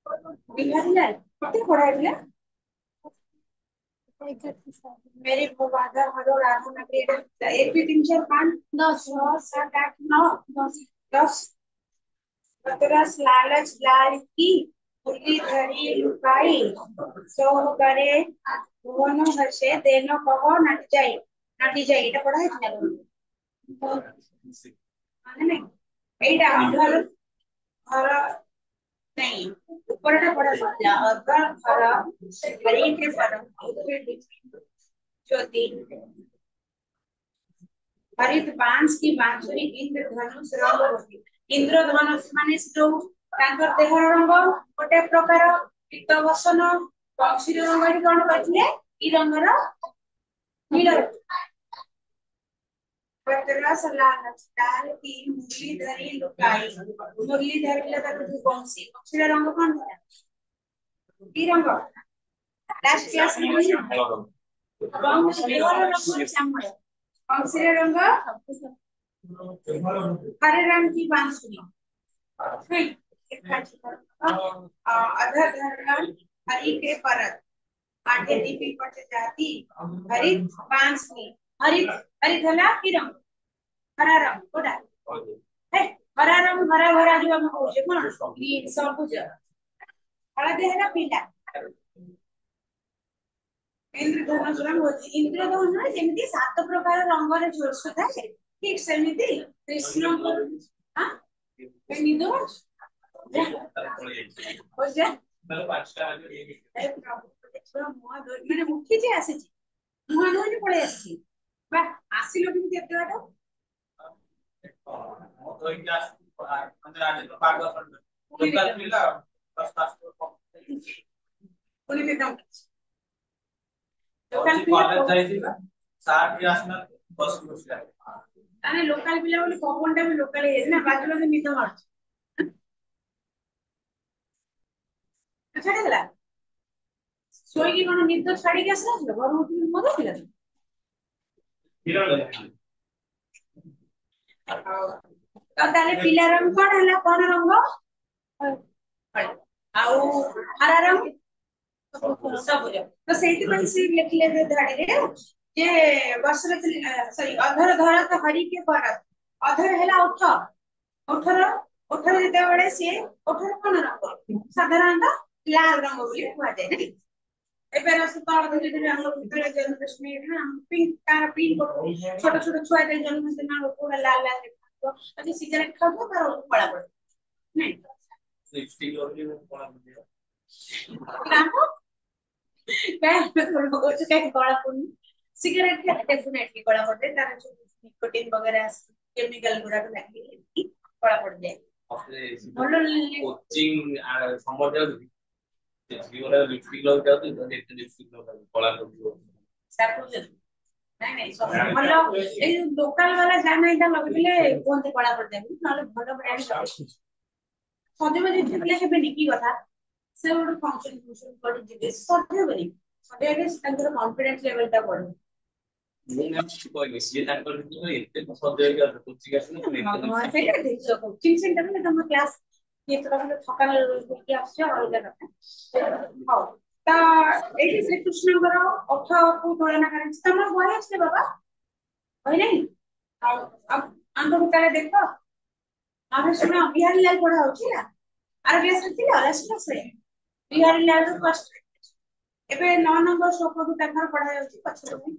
बिहारी लाल कितने पढ़ा है मेरे बाबा हरो राधा नगरी एक भी तीन चार पाँच दस छह सात आठ नौ दस दस बतरस लालच लाल की उंगली धरी लुकाई सो करे भुवन हसे देनो कहो नटी जाई এটা পড়া হয়েছে না মানে নাই এইটা ঘর ঘর नहीं ऊपरটা পড়া হয়েছে अगर घर हरी के पर ज्योति हरित बांस की बांसुरी इंद्रधनुष रंग होती इंद्रधनुष माने जो तांकर देहर रंग गोटे प्रकार पीत वसन पक्षी रंग कौन कहते ई रंगर नील पतरस लाल की मुरलीधरी लुकाई मुरलीधरी लगा तो बंसी पक्षी रंग कौन है ई रंग लास्ट क्लास में रंग देहर रंग श्यामल पक्षी रंग हरे रंग की बांसुरी अधर धरण हरि के परत आगे दीपी पट जाती हरित बांस में हरित हरित हला की रंग हरा रंग कोडा है हरा रंग हरा भरा जो हम कहूचे कोन ग्रीन सबुज हळदे है ना पीला इंद्रधनुष रंग होती इंद्रधनुष जेमिति सात प्रकार रंग रे जोड़स थाए ठीक सेमिति कृष्ण हां निदो हो जा ମାନେ ଉଠିଛି ଆସିଛି ମୁହଁ ଧୋଇକି ପଳେଇ ଆସିଛି ବା ଆସିଲ କେମିତି ଏତେ ବାଟ लोकाल पिला बोले पवनटा भी लोकाल ना बाजू बाजू निद मारुଛି छाड़ीदेला ଶୋଇକି କଣ ନିଦ ଛାଡିକି ଆସିଲା ଘର ଉଠିକି ମଜା ଥିଲା ତ ତାହେଲେ ପିଲା ରଙ୍ଗ କଣ ହେଲା କଣ ରଙ୍ଗ ଆଉ ହରା ରଙ୍ଗ ସବୁଜ ତ ସେଇଥିପାଇଁ ସେ ଲେଖିଲେ ଧାଡିରେ ଯେ ବର୍ଷରେ ସରି ଅଧର ଧର ତ ହରିକେ ପର ଅଧର ହେଲା ଓଠ ଓଠର ଓଠରେ ଯେତେବେଳେ ସିଏ ଓଠର କଣ ରଙ୍ଗ ସାଧାରଣତଃ ଲାଲ ରଙ୍ଗ ବୋଲି କୁହାଯାଏ ନାଇଁ ଏବେ ରସ ତଳ ଧୀରେ ଧୀରେ ଆମ ଭିତରେ ଜନ୍ମଦଶମୀ ନା ପିଙ୍କ ତାର ପିଙ୍କ ଛୋଟ ଛୋଟ ଛୁଆ ଯେ ଜନ୍ମଦିନ ପୁରା ଲାଲ ଲାଲ ଦେଖାଯିବ ଯଦି ସିଗାରେଟ ଖାଉଥିବ ତାର କଳା ପଡିବ ନାଇଁ लिपस्टिक लगे कळा पड़ियो काहे कळा पड़नी सिगरेट के डेफिनेटली कळा पड़े तार जो निकोटिन वगैरह केमिकल गुडा लगी कळा पड़ जाए बोलो कोचिंग समझ जाऊ जीवन लिपस्टिक लग जाऊ तो लिपस्टिक लग कळा पड़ियो सापु नहीं नहीं सब बोलो ए लोकल वाला जाना इदा लगले कोनते कळा पड़ जाए नले भलो ब्रांड सजे बजे झिकले हेबेनी की कथा से ଗୋଟେ ଫଙ୍କସନ ଫଙ୍କସନ କରି ଯିବେ ସଧ୍ୟ ବନି ସଧ୍ୟ ହେଲେ ତାଙ୍କର କନଫିଡେନ୍ସ ଲେଭେଲ ଟା ବଢିବ ମୁଁ କିଛି କହିବି ସିଏ ତାଙ୍କର କିନ୍ତୁ ଏତେ ସଧ୍ୟ ହେଇକି କୋଚିଂ ଆସିଲେ ସେଇଟା ଦେଖିଛ କୋଚିଂ ସେଣ୍ଟରରେ ତମ କ୍ଲାସ ଇଏ ତ ତମେ ଥକାନ ହେଇକି ଆସୁଛ ଅଲଗା କଥା ହଉ ତ ଏଇଠି ଶ୍ରୀକୃଷ୍ଣଙ୍କର ଅକ୍ଷକୁ ତୁଳନା କରାଯାଇଛି ତମର ବହି ଅଛି ବାବା ବହି ନାହିଁ ଆଉ ଆମ୍ଭ ତାହେଲେ ଦେଖ ଆମେ ଶୁଣ ବିହାରୀ ଲାଲ ପଢା ହଉଛି ନା आर क्लास रे थिला लास्ट क्लास रे बिहारी लाल रो फर्स्ट एबे 9 नंबर श्लोक को तकर पढ़ा जाउची पछरो में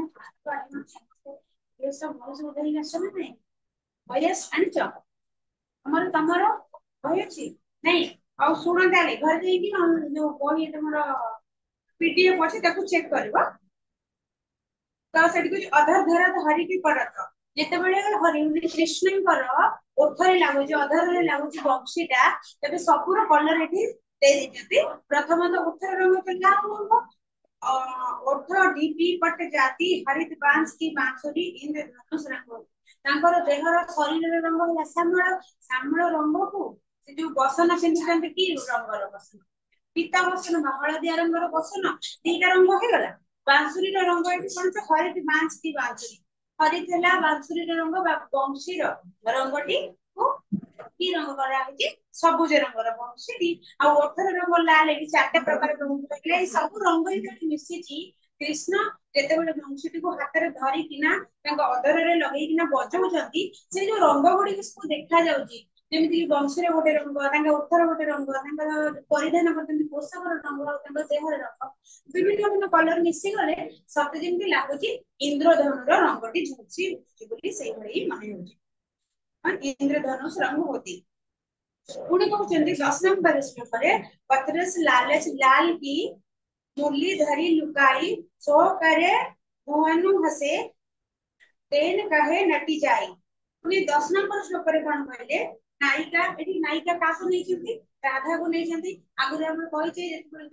ये सब बहुत उदय आछन नै वयस आणिच हमर तमरो होयछि नै आ सुन ताले घर जाई कि जो बही तमरो पीडीएफ अछि ताकू चेक करबो तो सेठी कुछ अधर धरा तो हरि की परत जेते बेले हरि कृष्णकर ओठरे लागुची अधरे लागुची बक्सीटा तबे सबुर कलर एठी दे दिजती प्रथम तो ओठर रंग के लाल रंग ओठ डीपी पट जाती हरित बांस की बांसुरी इंद्रधनुष रंग तांकर देहर शरीर रंग होला श्यामल श्यामल रंग को से जो बसन पिंधते की रंगर बसन पीता बसन हळदिया रंगर बसन दीटा रंग हे गला बांसुरी रंग एठी कोन से हरित बांस की बांसुरी हरित हला बांसुरी रंग बंशी रंगटी को कि रंग कराଯାଇଛି ସବୁଜ ରଙ୍ଗର ବଂଶୀ ଆଉ ଓଠର ରଙ୍ଗ ଲାଲ ଏଠି ଚାରିଟା ପ୍ରକାର ରଙ୍ଗ କହିଲେ ଏଇ ସବୁ ରଙ୍ଗ ଯେତେବେଳେ ମିଶିଛି କୃଷ୍ଣ ଯେତେବେଳେ ବଂଶୀଟିକୁ ହାତରେ ଧରିକିନା ତାଙ୍କ ଅଧରରେ ଲଗେଇକିନା ବଜଉଛନ୍ତି ସେ ଯୋଉ ରଙ୍ଗ ଗୁଡିକ ସବୁ ଦେଖା ଯାଉଛି ଯେମିତି ବଂଶୀରେ ଗୋଟେ ରଙ୍ଗ ତାଙ୍କ ଓଠର ଗୋଟେ ରଙ୍ଗ ତାଙ୍କର ପରିଧାନ କରୁଛନ୍ତି ପୋଷାକର ରଙ୍ଗ ତାଙ୍କ ଦେହର ରଙ୍ଗ ବିଭିନ୍ନ ବିଭିନ୍ନ କଲର ମିଶିଗଲେ ସତେ ଯେମିତି ଲାଗୁଛି ଇନ୍ଦ୍ରଧନୁର ରଙ୍ଗଟି ଝୁଲସି ଉଠୁଛି ବୋଲି ସେଇଭଳି ମନେ ହଉଛି इंद्रधनुष रंग होती पुणे कहते 10 नंबर श्लोकरे पत्रस लालच लाल की मुरली धरी लुकाई सो करे मोहनु हसे तेन कहे नटी जाई पुणे 10 नंबर श्लोकरे कोन कहले नायिका एठी नायिका काको नै छथि राधा को नै छथि आगु हम कहै छै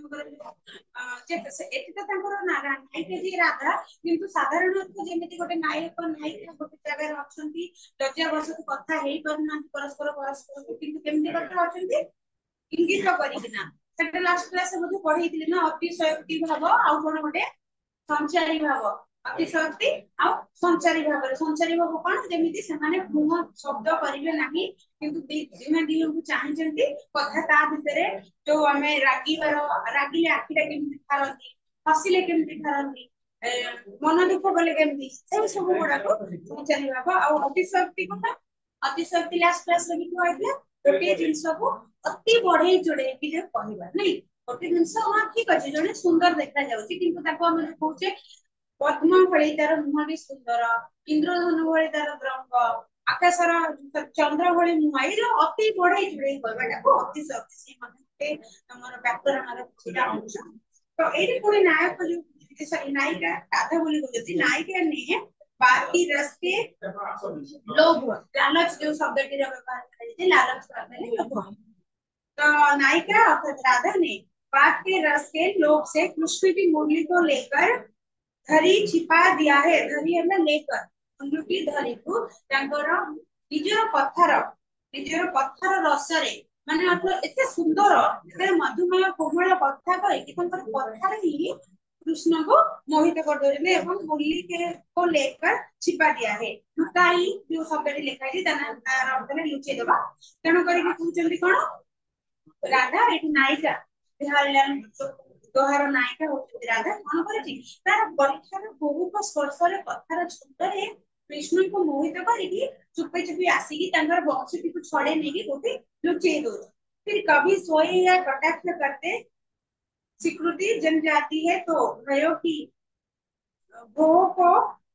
जे एठी त तांकर नायिका जी राधा किंतु साधारणतः जेमिति गोटे नायक नायिका गोटे जगह अछंती लज्जा बसत कथा हेई परना परस्पर परस्पर किंतु केमति कथा अछंती इंगित करिकिना सेटा लास्ट क्लास मध्ये पढैतिले ना अतिशयोक्ति भाव आउ कोन गोटे संचारी भाव अतिशयोक्ति आउ संचारी भाव कोन जेमिति से माने मुह शब्द करिवे नाही किंतु दिना दियो को चाहचंती कथा ता भितरे जो हमें रागिले आखिटा केमति खारंती हसिले केमति खारंती मन दुख गले केमति से सब गुडा को संचारी भाव आउ अतिशयोक्ति कोन अतिशयोक्ति लास्ट क्लास रे भी कहले गोटे जिंस को अति बढ़े जोड़े कि जे कहबा नहीं गोटे जिंस हां ठीक अछि जने सुंदर देखा जाउची किंतु ताको हम कहूचे पद्म भଳି तार मुह भी सुंदर इंद्रधनु भଳି तार रंग आकाशर चंद्र भଳି मुह ए जो अति बढ़े जोड़े कहबाटा को अतिशयोक्ति से मते हमर व्याकरण रे किछटा अंश तो एठी कोई नायक जो सॉरी नायिका राधा बोली कहती नायिका ने बाकी रस के लोभ लालच जो शब्द टी व्यवहार करे लालच करने लोभ तो नायिका अर्थात राधा ने बात के रस के लोभ से कृष्ण की मुरली को लेकर धरी छिपा दिया है धरी है लेकर मुरली धरी को तांकर निजर पत्थर रस रे माने अर्थ एते सुंदर एते मधुमय कोमल कथा कहि कि तांकर पत्थर ही कृष्ण को मोहित कर दोले एवं मुरली के को लेकर छिपा दिया है लुकाई जो शब्द लिखा है तना अर्थ में लुचै देबा तेणु करी कि कहउचंदी कोन राधा एक नायिका बिहारलाल दोहार नायिका होती राधा कोन करछि तार परीक्षार बहु स्पर्श रे कथार छुटरे कृष्ण को मोहित करी चुपे चुपी आसी तांकर बंशी को छड़े नेकी गोटे लुचै दो फिर कभी सोए या कटाक्ष करते स्वीकृति जन जाती है तो भयो की भो को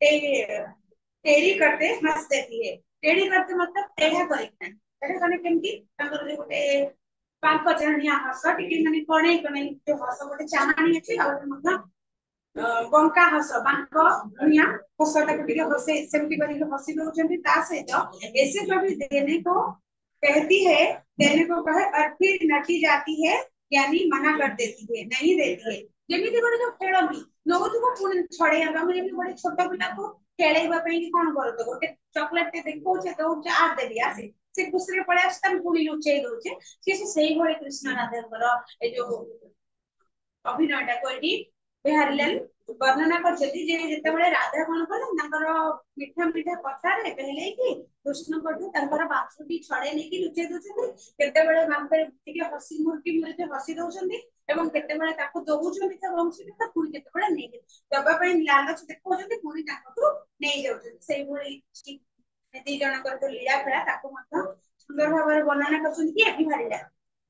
टेरी करते हंस देती है टेढ़ी करते मतलब टेढ़ा करिकना टेढ़ा कने केमती तांकर जे गोटे पांक चाहनिया हस टिके माने कोणे कोणे जो हस गोटे चाहनी अछि आ मतलब बंका हस बांक दुनिया हसटा टिके हसे सेमती करी हसी दोचंती ता सहित ऐसे कभी देने को कहती है देने को कहे और फिर नटी जाती है यानी मना कर देती है नहीं देती है जेमिति गोटे जो खेलबी नौथुको पुणी छड़े हम जेमिति गोटे छोट पिला को खेलैबा पई कि कोन करतो गोटे चॉकलेट ते देखौ छे तो चार देली आसे से दूसरे पड़े आस्तन पुणी लुचै दोचे से सेही भଳି कृष्ण राधाଙ୍କର ए जो अभिनयटा कोइटी बिहारलाल वर्णना करछथि जे जेतेबेले राधा कोन कले तांकर मीठा मीठा कथा रे कहले कि कृष्ण पठे तांकर बांसुटी छड़े नै कि लुचै दोछथि केतेबेले बांकर टिके हसी मुर्की मुर्की हसी दोछथि एवं केतेबेले ताको दोउछथि त वंशी त पुणी केतेबेले नै दबा पई लालच देखौछथि पुणी ताको नै जाउछथि सेही भଳି दी जनकर जो लीला खेला ताको मतलब सुंदर भाव वर्णना करछथि कि बिहारलाल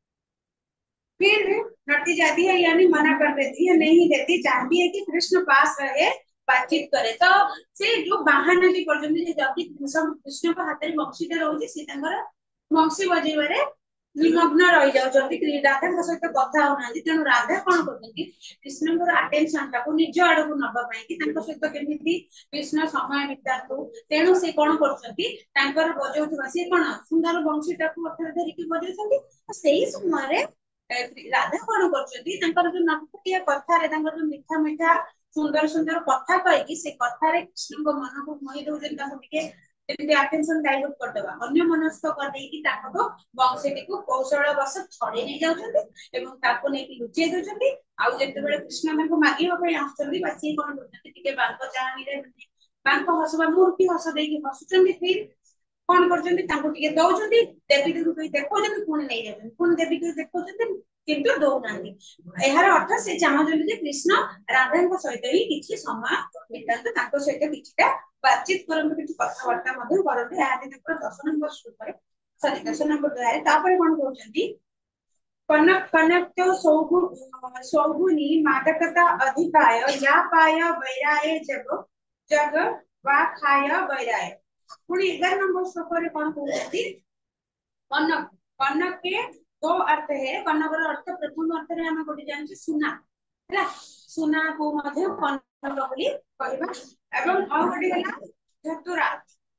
फिर नटी जाती है यानी मना कर देती है नहीं देती चाहती है कि कृष्ण पास रहे बातचीत करे तो से जो बहाना भी करजंती जे जति कृष्ण को हाथ रे बंशीटा रहउची से तांगर बंशी बजेबारे निमग्न रही जाउचंती राधा के सहित कथा होनांती तेनु राधा कोन करजंती कृष्ण को अटेंशन ताको निज आड़ को नबा पई कि तांको सहित केमिति कृष्ण समय बितातु तेनु से कोन करजंती तांकर बजौथबा से कोन सुंदर बंशीटा को अथर धरि के बजौचंती सेही समय रे राधा कोन करछथि तांकर जो नटकिया कथा रे तांकर जो मीठा मीठा सुंदर सुंदर कथा कहि कि से कथा रे कृष्ण को मन को मोहि दोजन ताको टिके जेमि अटेंशन डाइवर्ट कर देबा अन्य मनस्क कर दे कि ताको वंशटी को कौशल बस छड़े नै जाउछथि एवं ताको नै कि लुचै दोछथि आ जेते बेले कृष्ण ताको मागिबा पई आछथि बासी कोन दोछथि टिके बांक चाहनी रे बांक हसबा मूर्ति हस दे कि हसुचंदी फिर कौन करछन्ती तांको टिके दउछन्ती देवी को देखौछन्ती पुणी नै जाछन्ती पुणी देवी को देखौछन्ती किंतु दो नांदी एहार अर्थ से चाहछन्ती जे कृष्ण राधा को सहित ही किछि समय बितांतु तांको सहित किछिटा बातचीत करंतु किछि कथावार्ता मध्ये करंतु आदि नंबर 10 नंबर श्लोक रे सॉरी 10 नंबर द्वारा तापर कोन कहउछन्ती कनक कनक तो सौगुनी मादकता अधिकाय या पाय वैराय जग जग वा खाय वैराय पुणी 11 नंबर श्लोक रे कोन कहउछन्ती कनक कनक के दो अर्थ है कनक रो अर्थ प्रथम अर्थ रे हम गोटे जानछि सुना हैला सुना को मध्ये कनक बोली कहबा एवं और गोटे हला धतुरा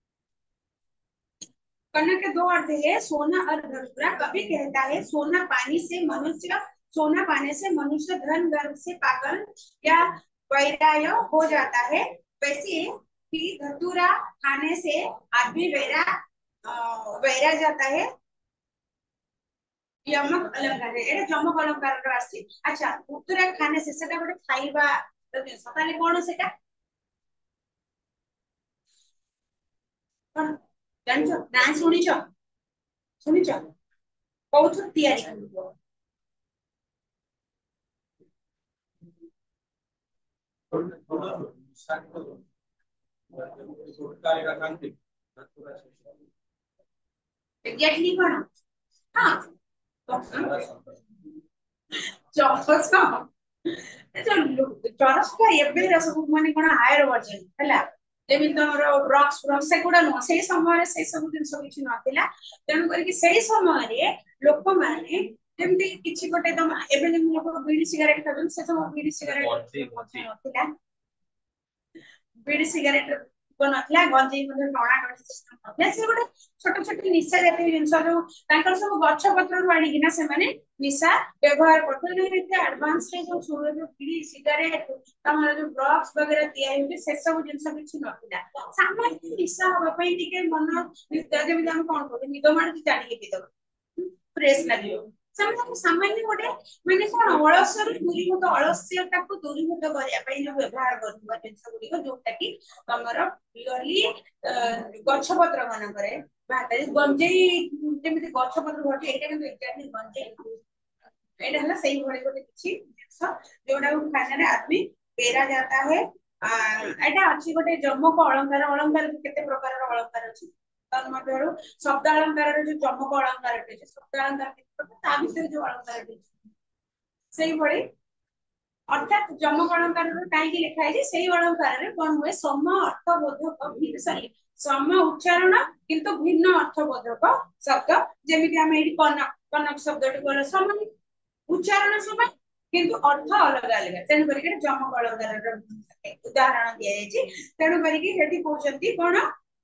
कनक के दो अर्थ है सोना और धतुरा कभी कहता है सोना पानी से मनुष्य सोना पाने से मनुष्य धन गर्व से पागल या वैराय हो जाता है वैसे ही धतुरा खाने से आदमी वैरा जाता है यमक अलंकार है एटा यमक अलंकार रो आसी अच्छा धतुरा खाने से सेटा गोटे खाइबा सताले कोन सेटा कोन जानछो ना सुनिछो सुनिछो कोथु तयारी करबो एग्जैक्टली कोन हां चौरस चौरस का एबे सब माने कोन हायर वर्जन हैला जेमि तमरो रॉक्स रॉक्स से गुडा न से समय रे से सब दिन सब किछि नथिला तेनु करी से समय रे लोक माने जेमि किछि गोटे तम एबे जेमि लोक बीड़ी सिगरेट खादन से सब बीड़ी सिगरेट नथिला बीड़ी सिगरेट को नथिला गंजी मध्ये टणा टणी सिस्टम नथिला से गोटे छोट छोट निशा जाति जिंस जो तांकर सब गच्छ पत्र रो आनी किना से माने निशा व्यवहार करते जो एते एडवांस रे जो सुरो जो बीड़ी सिगरेट तमरा जो ड्रग्स वगैरह दिया होते से सब जिंस किछि नथिला सामान्य निशा होबा पई टिके मन जेमि हम कोन करते निदो मार की चाडी के दो फ्रेश लागियो सामान्य गोटे माने कोन अलसर दूरीभूत अलस्यता को दूरीभूत करिया पई जो व्यवहार करबा जिंस गुडी को जोटा कि तमरो प्योरली गच्छपत्र मन करे भातरी गंजेई जेमिति गच्छपत्र घटे एटा किंतु एक्जाक्टली गंजेई एटा हला सही भले गोटे किछि जिंस जोटा को खाने आदमी पेरा जाता है एटा अछि गोटे जम्मक अलंकार अलंकार केते प्रकार अलंकार अछि तन्मध्यरु शब्द अलंकार जो जम्मक अलंकार अछि शब्द अलंकार ता विषय जो अलंकार अछि सही भले अर्थात जम्मक अलंकार रो काई की लिखा है सेही अलंकार रे कोन होय सम अर्थ बोधक भिन्न सॉरी सम उच्चारण किंतु भिन्न अर्थ बोधक शब्द जेमिति हम एडी कनक कनक शब्दटी को समान उच्चारण समान किंतु अर्थ अलग अलग तेन करी जम्मक अलंकार रो उदाहरण दिया जायछि तेन करी हेठी कहउछंती कोन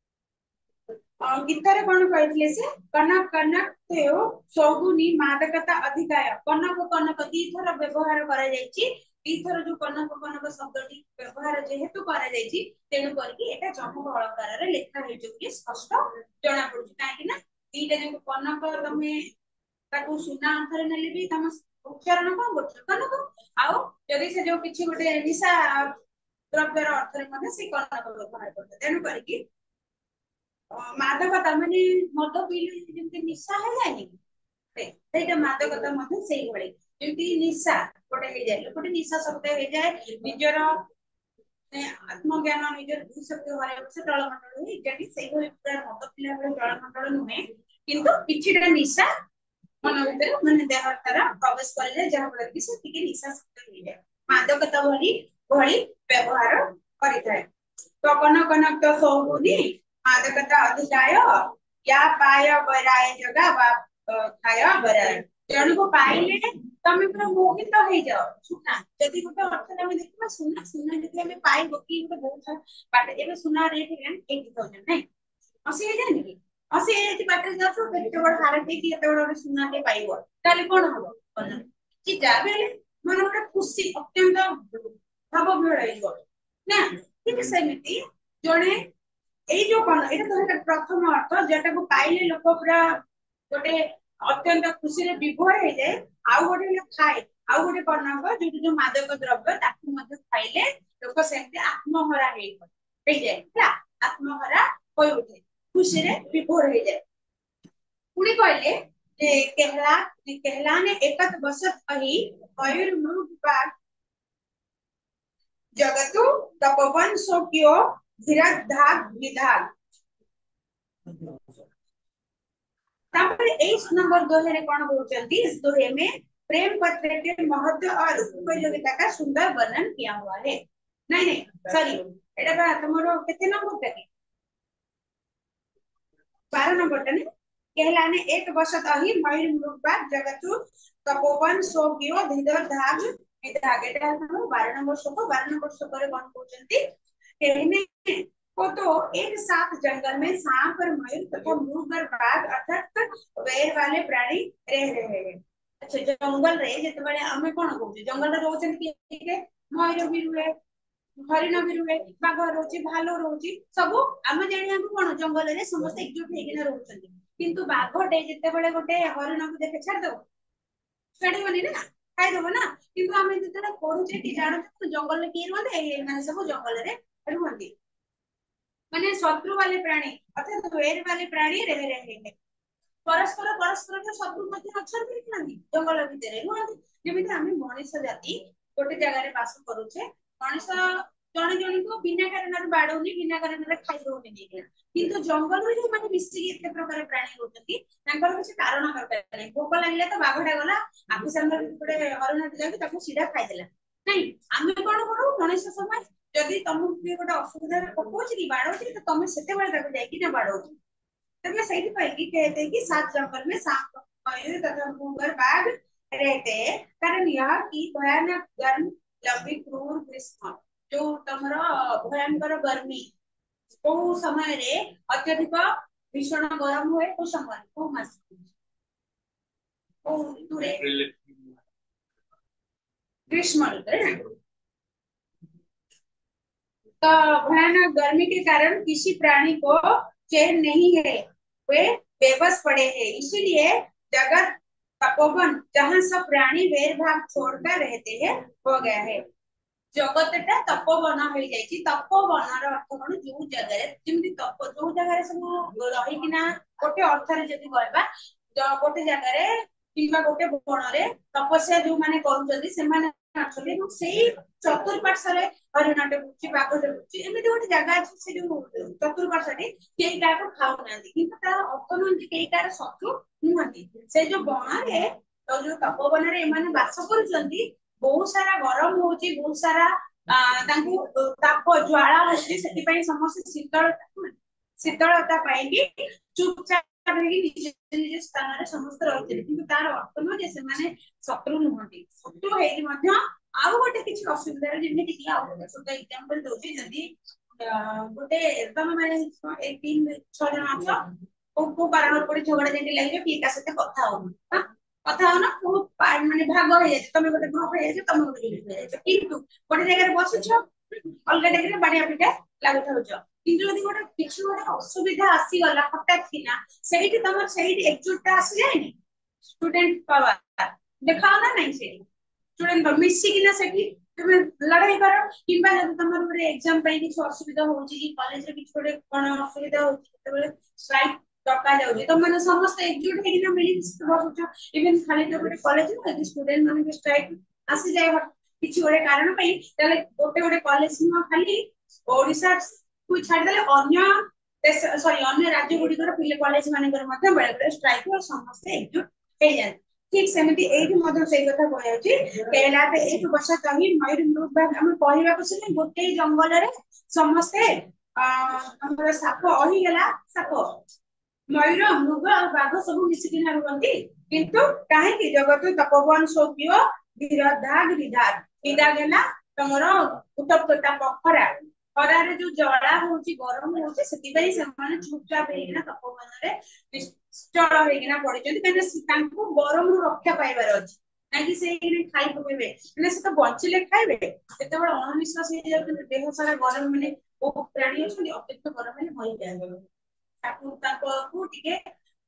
गीतारे कोन कहथिले से कनक कनक तेओ सौगुनी मादकता अधिकाय कनक कनक दी थर व्यवहार करा जायछि दी थर जो कनक कनक शब्दटी व्यवहार जेहेतु करा जायछि तेनु करके एटा जम्मक अलंकार रे लेखा हेजु कि स्पष्ट जणा पड़ुछि काहे ना दीटा जो कनक तमे ताकू सुना अंतरे नेले भी तम उच्चारण कोन करछ कनक आउ यदि से जो किछि गोटे निशा द्रव्यर अर्थ रे मध्ये से कनक व्यवहार करछ तेनु करके मादकता माने मद पीले जेमति निशा है जानी सेटा मादकता मध्ये सेही भले जेमति निशा गोटे हे जाय गोटे निशा शब्द हे जाय निजर आत्मज्ञान निजर शक्ति हरे से तळमंडल हे जेटी सेही भले पूरा मद पीला भले तळमंडल नुहे किंतु किछिटा निशा मन भीतर माने देह तारा प्रवेश करले जहा फल कि से टिके निशा शब्द हे जाय मादकता भली भली व्यवहार करिथाय तो कनक तो सौगुनी मादकता अधिकाय या पाय वैराय जगह वा खाय वैराय जण को पाइले तमे पूरा मोहित हो जाओ सुना जदि गोटे अर्थ तमे देखबा सुना सुना जदि हमें पाइ गोटी गोटे बहुत बाटे एबे सुना रेट है 80000 नहीं 80000 नहीं 80000 बाटे जाओ तो एते बड़ हार दे कि एते बड़ सुना के पाइबो ताले कोन हबो कि जाबे मन गोटे खुशी अत्यंत भाव भेळाइबो ना ठीक सेमिति जणे এই जो कोन एटा तो प्रथम अर्थ जेटा को पाइले लोक पूरा गोटे अत्यंत खुशी रे विभोर हे जाय आउ गोटे लोक खाए आउ गोटे कनक जो मादक द्रव्य ताकू मध्ये खाइले लोक सेमते आत्महरा हे जाय आत्महरा होय उठे खुशी रे विभोर हो जाए पुणी कहले कहला ने एकत बसत अहि मयूर मृग बाग जगतु तपोवन सो कियो धीरज धाग विधाग तापर 21 नंबर दोहे रे कोन बोलचंती इस दोहे में प्रेम पत्र के महत्व और उपयोगिता का सुंदर वर्णन किया हुआ है नहीं नहीं सॉरी एटा बा तमरो केते नंबर तक 12 नंबर टा ने कहला ने एक बसत अहि मयूर मृग बाग जगतु तपोवन सो कियो धीरज धाग विधाग एटा हम 12 नंबर श्लोक रे कोन बोलचंती कहने को तो एक साथ जंगल में सांप और मयूर तथा मृग और बाघ अर्थात वैर वाले प्राणी रह रहे हैं अच्छा जंगल रे जेतबेले हमें कोन कहू जंगल रे रोचन के मयूर भी रुए हरिण भी रुए बाघ रोची भालू रोची सब आमे जानिया कोन जंगल रे समस्त एकजुट हेकिना रहउछन्ती किंतु बाघटे जेतेबेले गोटे हरिण को देखे छाड़ दो छाड़ीबनी ना खाइदब ना किंतु आमे जेतेबेले पढुचे कि जानु जंगल रे के रुहते ए माने सब जंगल रे रुहती माने शत्रु वाले प्राणी अर्थात वैर वाले प्राणी रह रहे हैं परस्पर परस्पर के शत्रु मध्ये अछंती कि नाही जंगल भितरे रुहନ୍ତି जेमिति आमे मनुष्य जाति गोटे जगह रे वास करूचे मनुष्य जणे जणे को बिना कारण बाडौनी बिना कारण खाइ दउनी नहीं किंतु जंगल रे माने मिस्त्री एते प्रकार प्राणी होतंती तांकर किछ कारण दरकार नाही भोक लागले तो बाघटा गला आकु संग गोटे हरिण जाके ताको सीधा खाइ देला नहीं आमे कोन करू मनुष्य समाज जदि तुम गोटे असुविधा पकोछ कि बाडौछ तो तुम सेते बेले ताको जाई कि ना बाडौछ तब सही पाएगी कहते हैं कि सात जंगल में सांप मयूर तथा मुंगर बाघ रहते हैं कारण यह की भयानक गर्म लंबी क्रूर ग्रीष्म जो तमरो भयंकर गर्मी को समय रे अत्यधिक भीषण गरम हुए को समय को मास को ऋतु रे ग्रीष्म ऋतु तो भयानक गर्मी के कारण किसी प्राणी को चैन नहीं है वे बेबस पड़े हैं इसीलिए जगत तपोवन जहाँ सब प्राणी वेर भाग छोड़कर रहते हैं हो गया है जगतटा तपोवन हो जाइछि तपोवन रो अर्थ कोन जो जगह रे जेमि तप जो जगह रे सब रही किना गोटे अर्थ रे जदि कहबा गोटे जगह रे किंबा गोटे बण रे तपस्या जो माने करूछथि से माने अछथि এবং সেই চতুর্পার্শ্বরে হরিণাটে বুঝছি বাঘଟେ বুঝছি এମିତି ଗୋଟେ ଜାଗା ଅଛି ସେ ଯୋଉ ଚତୁର୍ପାର୍ଶ୍ୱରେ କେହି କାହାକୁ ଖାଉନାହାନ୍ତି କିନ୍ତୁ ତାର ଅର୍ଥ ନୁହଁ ଯେ କେହି କାହାର ଶତ୍ରୁ ନୁହନ୍ତି ସେ ଯୋଉ ବଣରେ ଯୋଉ ତପବନରେ ଏମାନେ ବାସ କରୁଛନ୍ତି ବହୁତ ସାରା ଗରମ ହଉଛି ବହୁତ ସାରା ତାଙ୍କୁ ତାପ ଜ୍ୱାଳା ହଉଛି ସେଥିପାଇଁ ସମସ୍ତେ ଶୀତଳତା ପାଇକି ଚୁପଚାପ ହେଇକି ନିଜ ନିଜ ସ୍ଥାନରେ ସମସ୍ତେ ରହିଥିଲେ କିନ୍ତୁ ତାର ଅର୍ଥ ନୁହଁ ଯେ ସେମାନେ ଶତ୍ରୁ ନୁହନ୍ତି ଶତ୍ରୁ ହେଇକି ମଧ୍ୟ ଆଉ ଗୋଟେ କିଛି ଅସୁବିଧାରେ ଯେମିତି କି ଆଉ ଗୋଟେ ଛୋଟ ଏକ୍ସାମ୍ପଲ ଦଉଛି ଯଦି ଗୋଟେ ତମେ ମାନେ ଏଇ 3-6 ଜଣ ଅଛ କୋଉ କାରଣ ପଡି ଝଗଡା ଯେମିତି ଲାଗିବ କିଏ କା ସହିତ କଥା ହଉନି କଥା ହଉନ ମାନେ ଭାଗ ହେଇଯାଇଛି ତମେ ଗୋଟେ ଗ୍ରୁପ ହେଇଯାଇଛି ତମେ ଗୋଟେ ଗ୍ରୁପ ହେଇଯାଇଛି କିନ୍ତୁ ଗୋଟେ ଜାଗାରେ ବସୁଛ ଅଲଗା ଜାଗାରେ ବାଡିଆ ପିଟା ଲାଗୁଥାଉଛ କିନ୍ତୁ ଯଦି ଗୋଟେ କିଛି ଗୋଟେ ଅସୁବିଧା ଆସିଗଲା ହଠାତ୍ କିନା ସେଇଠି ତମର ସେଇଠି ଏକଜୁଟଟା ଆସିଯାଏନି स्टूडेंट पावर देखाओ ना नहीं से स्टूडेंट मिसिकिना सेठी तुम लड़ाई करो किंबा जब तमर रे एग्जाम पई कि असुविधा होची कि कॉलेज रे कि छोटे कोन असुविधा होची तबे स्ट्राइक डका जाउची तो माने समस्त एकजुट हेकिना मिली बसुछ इवन खाली तो गोटे कॉलेज में स्टूडेंट माने स्ट्राइक आसी जाय किछि गोटे कारण पई तले गोटे कॉलेज में खाली ओडिसा को छाड़ देले अन्य सॉरी अन्य राज्य गुडी कर पिले कॉलेज माने कर मध्य बळे बळे स्ट्राइक और समस्त एकजुट हे जाय ठीक सेमिति एठी मध्य सेही कथा कहयाची केलाते एक वर्ष तही मयूर मृग बाग हम कहबा को से गोटे जंगल रे समस्त हमर साप अही गेला साप मयूर मृग और बाघ सब मिसिकिना रुहंती किंतु काहे कि जगत तपोवन सोपियो धीर धाग विधाग विधाग गेला तमरो उत्तप्तता पखरा खरा रे जो जळा होची गरम होची सेति पई से माने चुपचाप हेकिना तपोवन रे निश्चल हेकिना पडिचंती काने तांको गरम रु रक्षा पाइबार अछि नाकि से खाइ पकेबे माने से तो बंचिले खाइबे सेते बड अनिश्वास हे जाय देह सारा गरम माने ओ प्राणी अछि अत्यंत गरम माने होई जाय ताको टिके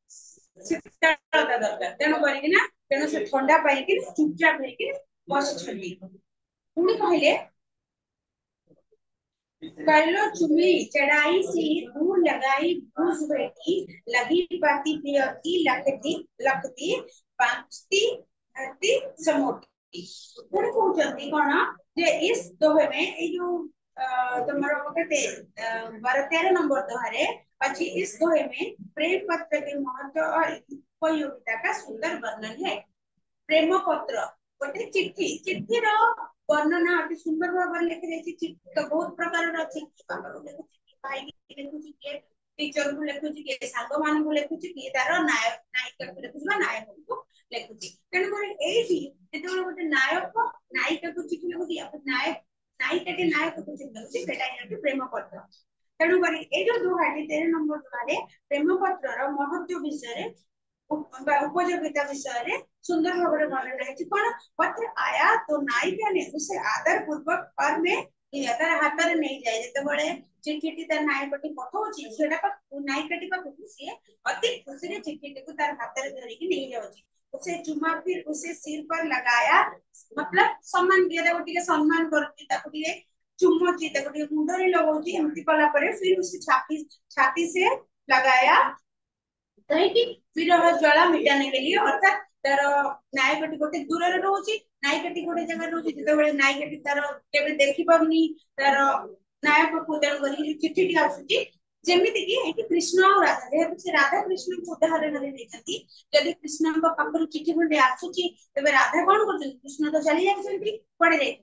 शीतलता दरकार तेणु करिकिना तेणु से ठंडा पाइकी चुपचाप हेकी बसिछंती पुणी कहले कर लो चुमी चढ़ाई सिर दूर लगाई भूज बैठी लगी पाती प्रिय की लखती लखती पांचती धरती समोटी पुणी कहउचंती कोन जे इस दोहे में ए जो तुम्हारा कहते 12-13 नंबर दोहरे अच्छी इस दोहे में प्रेम पत्र के महत्व और उपयोगिता का सुंदर वर्णन है प्रेम पत्र गोटे चिट्ठी चिट्ठी रो वर्णना अति सुंदर भाव लिखि जाय चिट्ठी तो बहुत प्रकार रो अछि बाबा को लिखु कि भाई को लिखु कि टीचर को लिखु कि सांग मान को लिखु कि तार नायक नायिका को लिखु बा नायक को लिखु तेणु कर एठी जेते गोटे नायक नायिका को चिट्ठी लिखु या नायक नायिका के नायक को चिट्ठी लिखु सेटा है प्रेम पत्र तेणु कर ए जो दुहाटी 13 नंबर दुहारे प्रेम पत्र रो महत्व विषय उपयोगिता विषय सुंदर भाव वर्णन है कौन पत्र आया तो नायिका ने उसे आदर पूर्वक पर में तार हाथ में नहीं जाए जिते चिट्ठी तार नायकटी पठाउछि सेटा नायिकाटी पाखु सी अति खुशी रे चिट्ठी को तार हाथ में धरिकी नहीं जाउछि उसे चुमा फिर उसे सिर पर लगाया मतलब सम्मान दिया ताको सम्मान करछि ताको चुम्बुछि ताको मुंडरे लगाउछि एमती कला परे फिर उसे छाती छाती से लगाया कहीं विरह ज्वाला मिटाने के लिए अर्थात तार नायकटी गोटे दूर रोचे नायकटी गोटे जगह रोचे जो नायकटी तार केबे देखि पाबनी तार नायक को तेणु करी चिट्ठी आसुची जेमिति कि एठी कृष्ण और राधा जेहेतु से राधा कृष्ण को उदाहरण रे देछंती यदि कृष्ण को पाखरु चिट्ठी खंडे आसुची तबे राधा कोन करछन कृष्ण तो चली जाछंती पड़े जाय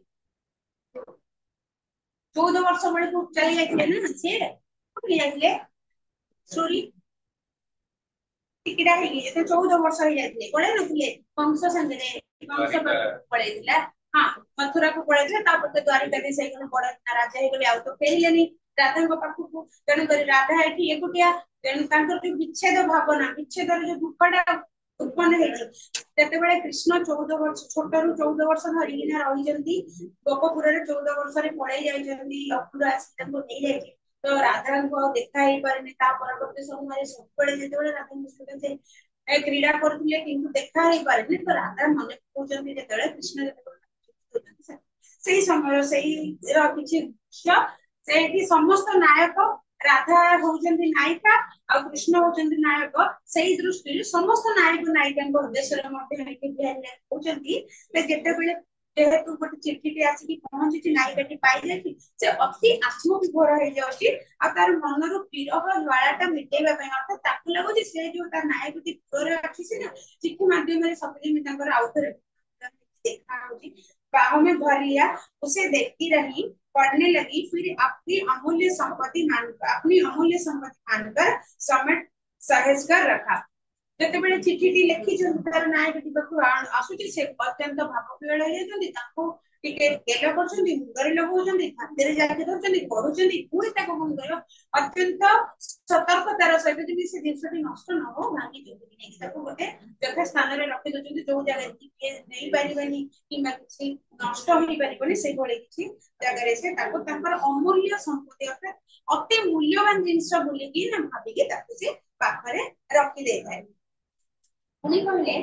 14 वर्ष बळे को चली जायଥିଲେ ना से कोन जायଥିଲେ स्टोरी टिकिटा हेगी जे 14 वर्ष हो जायଥିଲେ पळे नथिले कंस संगे कंस पळेइला हां मथुरा को पळेइला तापर तो द्वारिका दे सही कोन बड़ राजा हे गले आउ तो फेरिलेनी राधा को पाखु को तेणु करी राधा एठी एकुटिया तेणु तांकर जो विच्छेद भावना विच्छेद जो दुखड़ा उत्पन्न हेछि तेते बेले कृष्ण 14 वर्ष छोटरू 14 वर्ष धरि किना रहि जंती गोपपुर रे 14 वर्ष रे पळेइ जाय जंती अपुर आसी तको नै जाय तो राधा को देखा ही पारने ता परवर्ती समय सबले जेतेबेले राधा कृष्ण से क्रीड़ा करथिले किंतु देखा ही पारने तो राधा मने पूजन जेतेबेले कृष्ण जेतेबेले सेही समय सेही रो किछि सेठी समस्त नायक राधा होचंती नायिका और कृष्ण होचंती नायक सेही दृष्टि समस्त नायक नायिका उद्देश्य रे मध्ये होचंती जेतेबेले जेहेतु गोटे चिट्ठी आसिक पहुंची नायिकाटी पाई जाती से अति आत्मविभोर हो जाउची आ तार मनर विरह ज्वालाटा मिटेबा पय अर्थात ताकु लागो जे से जो तार नायकटी दूर अछि से ना चिट्ठी माध्यम रे सबले में ताकर आउथरे देखा होची बाहों में भर लिया उसे देखती रही पढ़ने लगी फिर अपनी अमूल्य संपत्ति मानकर अपनी अमूल्य संपत्ति मानकर समेट सहेज कर रखा जेतेबेले चिट्ठी लिखि तार नायकटी पाखु आसुची से अत्यंत भावविहल हो जाती टिके तेल करछंती मुंडरे लगौछंती हाथे जाके धरछंती पढुछंती पुणी ताको कोन करियो अत्यंत सतर्कतार सहित जदि से जिनसटी नष्ट न हो भांगी जोति नै ताको गोटे जथा स्थान रे रखि दउछंती जो जगह कि नै पारिबनी किंबा किछि नष्ट होई पारिबनी से भले किछि जगह रे से ताको ताकर अमूल्य संपत्ति अर्थात अति मूल्यवान जिंस बोली कि ना भाबी के ताको से पाखरे रखि दे थाए उनी कहले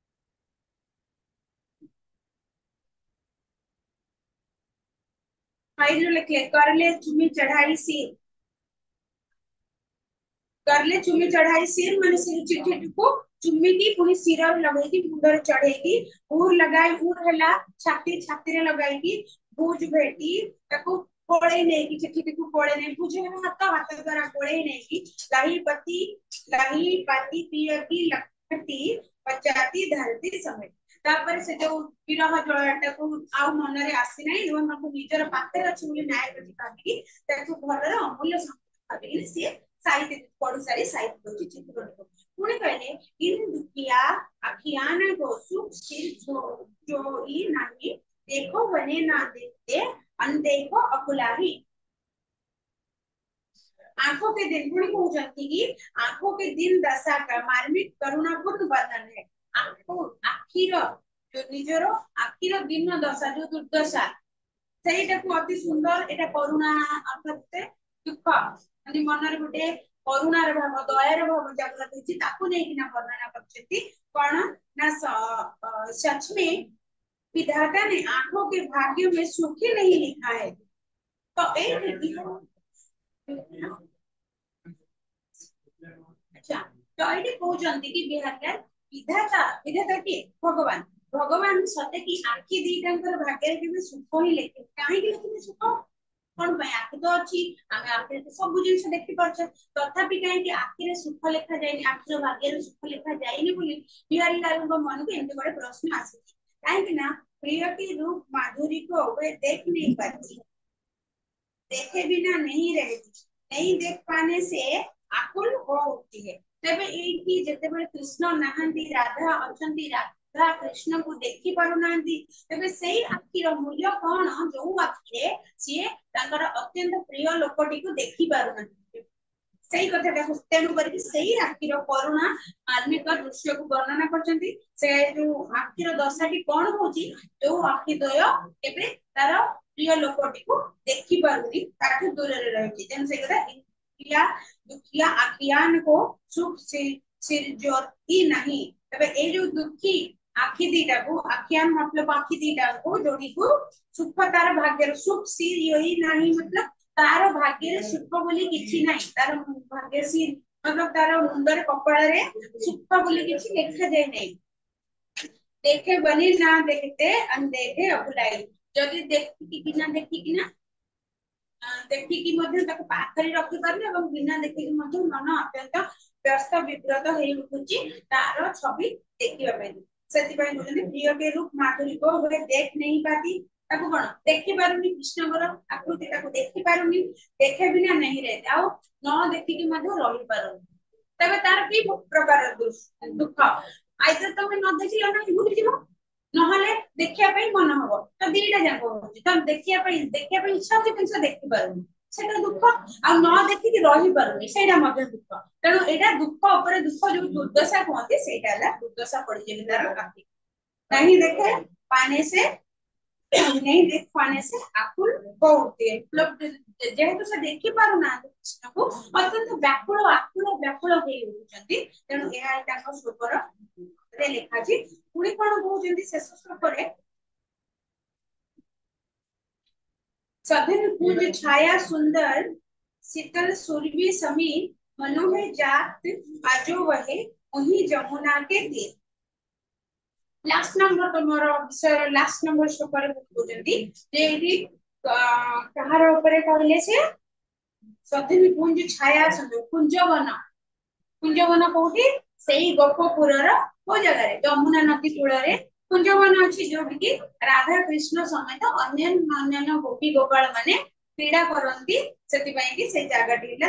फाइल लिखले कर ले चुमी चढ़ाई सिर कर ले चुमी चढ़ाई सिर माने सिर चिट्ठी को चुमी की पुनी सिर लगाई की मुंडर चढ़े की उर लगाई उर हला छाती छाती रे लगाई की भूज भेटी ताको कोळे नै की चिट्ठी को कोळे नै भूज हाथ हाथ द्वारा कोळे नै की लाही पाती पिय की लखटी पचाती धरती समेत तापर से जो विरह जळटा को आउ मन रे आसी नै एवं हमको निजर पाते अछि बोली नायक जी भाबी ताको घर रे अमूल्य संपत्ति भाबी से साहित्य पढ़ी सारी साहित्य को चित्र पुणे कहले इन दुखिया अखियाना को सुख सिर जो ई नाही देखो बने ना देखते अनदेखो अकुलाही आंखों के दिन पुणी कहउचंती कि आंखों के दिन दशा का मार्मिक करुणापूर्ण वर्णन है आंखों आखिर जो निजर आखिर दिन दशा जो दुर्दशा सेटा को अति सुंदर एटा करुणा अर्थात दुख माने मनर गुटे करुणार भाव दयार भाव जागृत होची ताकू नै किना वर्णना करछथि कोन ना सच में विधाता ने आंखों के भाग्य में सुख ही नहीं लिखा है तो अच्छा तो ये कहते कि बिहार विधाता विधाता किए भगवान भगवान सते कि आखि दीटांकर भाग्य के सुख ही लेखे कहीं लेखे सुख कौन आखि तो अच्छी आम आखिर सब जिन देखी पार्छ तथापि कहीं आखिरे सुख लेखा जाए आखिर भाग्य सुख लेखा जाए बिहारी लाल मन को एमती गोटे प्रश्न आसी कहीं प्रिय की रूप माधुरी को वे देख नहीं पाती देखे बिना नहीं रहती नहीं देख पाने से आकुल हो उठती है तेबे एठी जेतेबेले कृष्ण नाहंती राधा अछंती राधा कृष्ण को देखि पारु नाहंती तेबे सेही आखिर मूल्य कोन जो आखिरे सिए तांकर अत्यंत प्रिय लोकटी को देखि पारु नाहंती सेही कथाटा तेणु करके सेही आखिर करुणा मार्मिक दृश्य को वर्णना करछंती से जो आखिर दशाटी कोन होची जो आखि द्वय केबे तार प्रिय लोकटी को देखि पारुनी ताठु दूर रे रहची तेन से कथा दुखिया दुखिया आखियान को सुख सिर ज्योति नहीं तबे ए जो दुखी आखि दीटा को आखियान मतलब आखि दीटा को जोड़ी को सुख तार भाग्य सुख सिर यही नहीं मतलब तार भाग्य सुख बोली किछि नहीं तार भाग्य सिर मतलब तार मुंडर कपाल रे सुख बोली किछि लिखा जाय नहीं देखे बनी ना देखते अनदेखे अभुलाई जदि देखि कि ना देखि कि ना देखि कि मध्य तक पाखरी रखि पारे एवं बिना देखि कि मध्य मन अत्यंत व्यस्त विव्रत हेइ उठुची तार छवि देखिबा पई सेति पई बोलते प्रिय के रूप माधुरी को वे देख नहीं पाती ताको कोन देखि पारुनी कृष्णकर आकृति ताको देखि पारुनी देखे बिना नहीं रहते आ न देखि कि मध्य रहि पारुनी तबे तार की प्रकार दुख आइतर तमे न देखिलो ना भूली जिवो नहले देखिया पई मन हबो तो दीटा जाक होची तो देखिया पई इच्छा होची किंतु देखि पारुनी सेटा दुख आ न देखि कि रहि पारुनी सेटा मध्य दुख तेणु एटा दुख ऊपर दुख जो दुर्दशा कहते सेटा हला दुर्दशा पड़ी जेबी तार काफी नहीं देखे पाने से नहीं देख पाने से आकुल हो उठती है मतलब जेहेतु से देखि पारु ना कृष्ण को अत्यंत व्याकुल होई उठुचंती तेणु एहा ताको श्लोकर रे लिखा छी पुणी कोन कहउचंती शेष श्लोक रे सधन कुंज छाया सुंदर शीतल सुरभि समी मनोहर जात आजो वहे वही जमुना के तीर लास्ट नंबर तमरो विषय लास्ट नंबर श्लोक रे कहउचंती जे एठी कहार ऊपर कहले से सधन कुंज छाया सुंदर कुंजवन कोठी सेही गोपपुरर को जगह रे यमुना नदी कूल रे कुंजवन अछि जोठी कि राधा कृष्ण समेत अन्य गोपी गोपाल माने क्रीड़ा करंती सेति पई कि से जगह टिला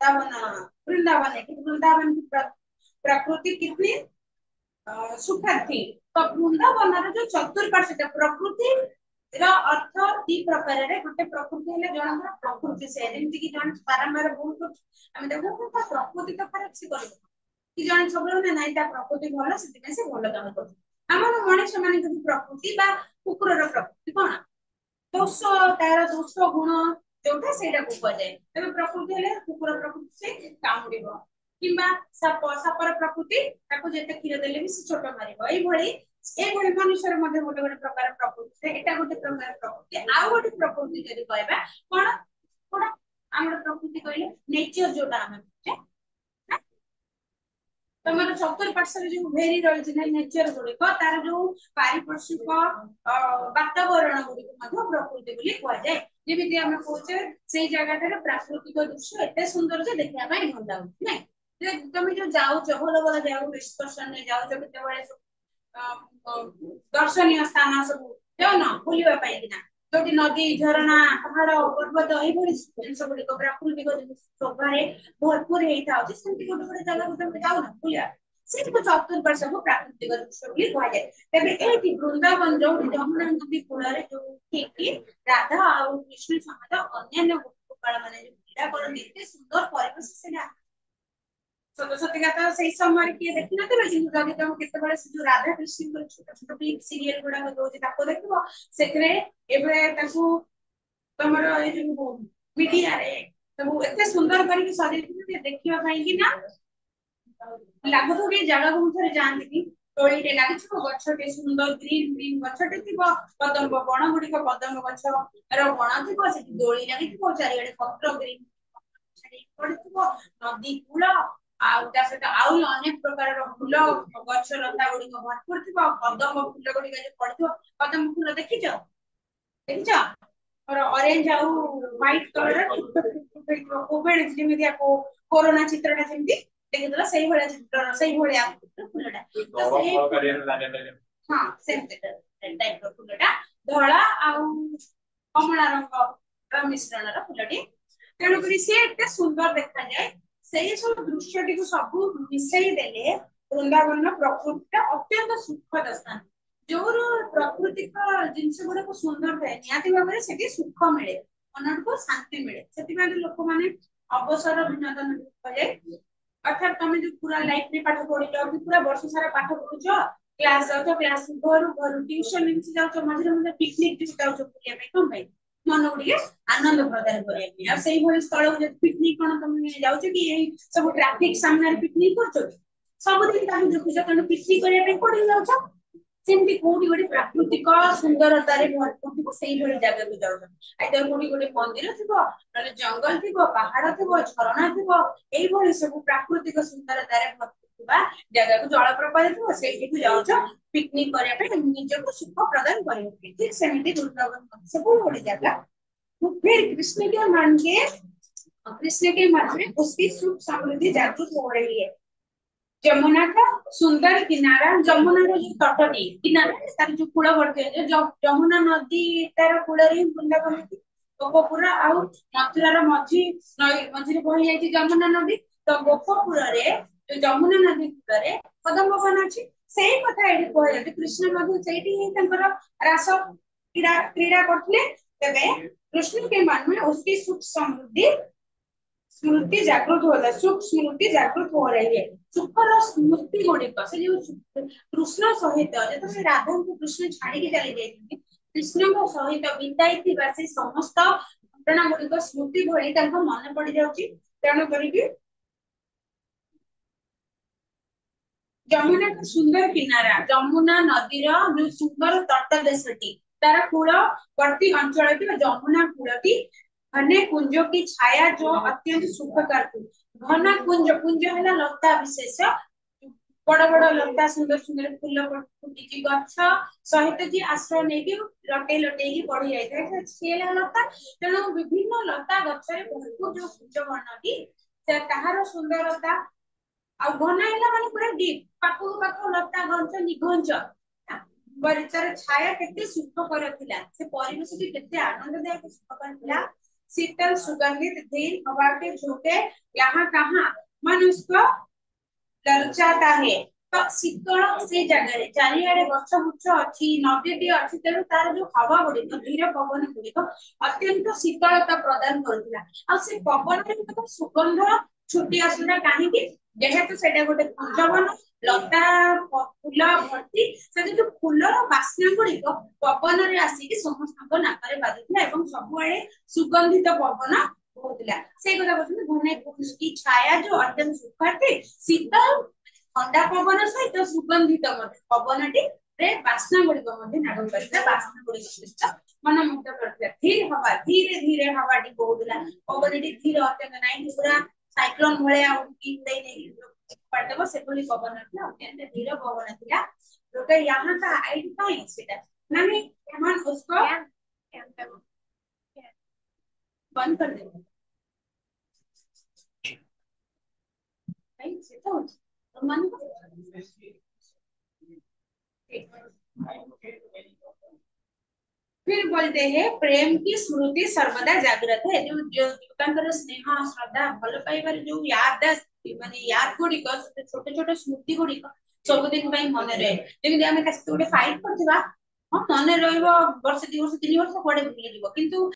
वृंदावन की प्रकृति कितनी सुखद थी तो वृंदावन जो चतुर्पार्श्व प्रकृति अर्थ दी प्रकार रे गोटे प्रकृति हेले जणकर प्रकृति से जेमति कि जण बारंबार बहुत हम देखो प्रकृति तो खराब से कर कि जण सब ना नाही ता प्रकृति भलो सेति से भलो काम कर हमर मनुष्य माने कि प्रकृति बा कुकुरर प्रकृति कोन दोष तार दोष गुण जोटा सेटा को कह जाय तबे प्रकृति हेले कुकुर प्रकृति से कामुडिबो किंबा सापर प्रकृति ताको जेते खीर देले भी से छोट मारिबो एई भଳି मनुष्यर मध्ये गोटे गोटे प्रकार प्रकृति एटा गोटे प्रकार प्रकृति आ गोटे प्रकृति जदि कहबा कोन कोन हमर प्रकृति कहले नेचर जोटा हम तमर चतुर्पार्श्व जो भेरी रही है नेचर गुड़िक तार जो पारिपार्श्विक वातावरण गुड़िक प्रकृति बोली कह जाए जमीती आम कहे से जगह प्राकृतिक दृश्य एत सुंदर जे देखा भल लगुच ना तुम जो जाऊच भल भल जाऊ एक्सकर्सन जाऊच केत दर्शनीय स्थान सब जाओ ना बुलवाई कि जोटी नदी झरणा पहाड़ पर्वत यही जिन गुड़िक प्राकृतिक शोभे भरपूर होता है गोटे गोटे जगह तुम जाओ ना बुला से चतुर्पार्श्व को प्राकृतिक दृश्य बोली कह जाए तेरे ये वृंदावन जो जमुना नदी कूल जो राधा और कृष्ण समेत अन्य गोपाल मैंने क्रीड़ा करते सुंदर परिवेश से छोट छोटिका तो से समय किए देखी नथिबे किंतु जदि तुम केतेबेले से जो राधा कृष्ण छोट छोट क्लिप सीरियल गुडा दोजे ताको देखिबो सेकरे एबे ताको तमरो ए जो मीडिया रे सब एते सुंदर करके सजेइ देखिबा पई कि ना लागो तो के जगह को थरे जानती कि ଦୋଳିଟେ ଲାଗିଥିବ ଗଛଟେ ସୁନ୍ଦର ଗ୍ରୀନ ଗ୍ରୀନ ଗଛଟେ ଥିବ କଦମ୍ବ ବଣ ଗୁଡିକ କଦମ୍ବ ଗଛର ବଣ ଥିବ ସେଠି ଦୋଳି ଲାଗିଥିବ ଚାରିଆଡେ ପତ୍ର ଗ୍ରୀନ ପଡିଥିବ ନଦୀ କୂଳ ଆଉ ତା ସହିତ ଆହୁରି ଅନେକ ପ୍ରକାରର ଫୁଲ ଗଛ ଲତା ଗୁଡିକ ଭରପୁର ଥିବ କଦମ୍ବ ଫୁଲ ଗୁଡିକ ଯୋଉ ପଡିଥିବ କଦମ୍ବ ଫୁଲ ଦେଖିଛ ଦେଖିଛ ଅରେଞ୍ଜ ଆଉ ହ୍ୱାଇଟ କଲର କୋଭିଡ ଯେମିତି କୋରୋନା ଚିତ୍ରଟା ଯେମିତି ଦେଖିଥିଲା ସେଇଭଳିଆ ଚିତ୍ର ସେଇଭଳିଆ ଫୁଲଟା ହଁ ସେମିତି ଟାଇପର ଫୁଲଟା ଧଳା ଆଉ କମଳା ରଙ୍ଗର ମିଶ୍ରଣର ଫୁଲଟି ତେଣୁକରି ସେ ଏତେ ସୁନ୍ଦର ଦେଖାଯାଏ ସେଇ ସବୁ ଦୃଶ୍ୟଟିକୁ ସବୁ ମିଶେଇ ଦେଲେ ବୃନ୍ଦାବନ ପ୍ରକୃତିଟା ଅତ୍ୟନ୍ତ ସୁଖଦ ସ୍ଥାନ ଯୋଉର ପ୍ରାକୃତିକ ଜିନିଷ ଗୁଡାକ ସୁନ୍ଦର ଥାଏ ନିହାତି ଭାବରେ ସେଠି ସୁଖ ମିଳେ ମନକୁ ଶାନ୍ତି ମିଳେ ସେଥିପାଇଁ ଲୋକମାନେ ଅବସର ବିନୋଦନ କରାଯାଏ ଅର୍ଥାତ୍ ତମେ ଯୋଉ ପୁରା ଲାଇଫରେ ପାଠ ପଢିଛ ପୁରା ବର୍ଷ ସାରା ପାଠ ପଢୁଛ କ୍ଲାସ ଯାଉଛ କ୍ଲାସ ଘରୁ ଟ୍ୟୁସନ ଏମିତି ଯାଉଛ ମଝିରେ ମଝିରେ ପିକନିକ ଯାଉଛ ବୁଲିବା ପାଇଁ କଣ ପାଇଁ ମନକୁ ଟିକେ ଆନନ୍ଦ ପ୍ରଦାନ କରିବା ପାଇଁ ଆଉ ସେଇଭଳି ସ୍ଥଳକୁ ଯଦି ପିକନିକ କଣ ତମେ ଯାଉଛ କି ଏଇ ସବୁ ଟ୍ରାଫିକ ସାମ୍ନାରେ ପିକନିକ କରୁଛ କି ସବୁଦିନ ତାକୁ ଦେଖୁଛ ତେଣୁ ପିକନିକ କରିବା ପାଇଁ କୋଉଠି ଯାଉଛ ସେମିତି କୋଉଠି ଗୋଟେ ପ୍ରାକୃତିକ ସୁନ୍ଦରତାରେ ଭରପୁର ଥିବ ସେଇଭଳି ଜାଗାକୁ ଯାଉଛନ୍ତି ଆଇଦର କୋଉଠି ଗୋଟେ ମନ୍ଦିର ଥିବ ନହେଲେ ଜଙ୍ଗଲ ଥିବ ପାହାଡ ଥିବ ଝରଣା ଥିବ ଏଇଭଳି ସବୁ ପ୍ରାକୃତିକ ସୁନ୍ଦରତାରେ ଭରପୁର ଥିବା ଜାଗାକୁ ଜଳପ୍ରପାତ ଥିବ ସେଇଠିକୁ ଯାଉଛ पिकनिक करने पे निज को सुख प्रदान करेंगे ठीक सेମିତି वृंदावन सब बड़ी जगह तो फिर कृष्ण के मन के कृष्ण के मन में उसकी सुख समृद्धि जागृत हो रही है जमुना का सुंदर किनारा जमुना जो तटटी किनारा तार जो कूलवर्ती जो जमुना नदी तार कूल वृंदावन गोपपुरा आउ मथुरार मझी बही जाती जमुना नदी तो गोपपुर जो जमुना नदी कूल कदम वन अच्छी सेही कथा एठी कहले कृष्ण मधु सेठी ही तंकर रास क्रीड़ा क्रीड़ा करथले तबे कृष्ण के मन में उसकी सुख समृद्धि स्मृति जागृत हो रहा सुख स्मृति जागृत हो रही है सुखर स्मृति गुड़िक से जो कृष्ण सहित जो राधा को कृष्ण छाड़ी चली जाती कृष्ण सहित बिताई से समस्त घटना गुड़िक स्मृति भली मन पड़ जाऊँगी तेणु करी जमुना का सुंदर किनारा जमुना नदीर जो सुंदर तट देशटी तार कूलवर्ती अंचल की जमुना कूलटी घने कुंजों की छाया जो अत्यंत सुखकर थी घना कुंज कुंज है लता विशेष बड़ बड़ लता सुंदर सुंदर फूल फुटी गछ सहित जी आश्रय नहीं लटे लटे बढ़ी जाए सी लता तेणु विभिन्न लता गचरे भरपूर जो कुंज वर्णटी ताहार सुंदरता आ घना है माने पूरा डीप पाखु पाखु लता घंच निघंच परिचर छाया केते सुखकर थिला से परिवेश भी केते आनंददायक सुखकर थिला शीतल सुगंधित धीर हवा के झोंके यहाँ कहाँ मन उसको ललचाता है तो शीतल से जगह चारिआडे गछ गुच्छ अछि नदीटी अछि तेणु तार जो हवा गुड़ी धीर पवन गुड़ी अत्यंत शीतलता प्रदान करथिला आ से पवन रे सुगंध छुटी आसला काहे जेहेतु सेटा गोटे कुंजवन लता फूल भर्ती से जो फूलर बास्ना गुड़िक पवन रे आसिक समस्त नाकरे बाजुला एवं सबुआड़े सुगंधित पवन होता से कथा कहते घने की छाया जो अत्यंत सुखाती शीतल ठंडा पवन सहित सुगंधित पवनटी बास्ना गुड़िक नाग कर बास्ना गुड़िक मन मुग्ध करता धीरे धीरे हवाटी बहुला पवनटी धीरे अत्यंत नाई पूरा साइक्लोन भाया पड़देव से पवन अत्यंत धीर पवन था जो यहाँ का आइड माने उसको बंद कर देंगे फिर बोलते हैं प्रेम की स्मृति सर्वदा जागृत है जो स्नेह श्रद्धा भल पाइबार जो याद माने याद गुड़िक छोट छोट स्मृति गुड़िक सबुदिन मन रहे जमी आम गोटे फाइट करवा हाँ मन रहा वर्ष 2 वर्ष 3 वर्ष कड़े भूल किंतु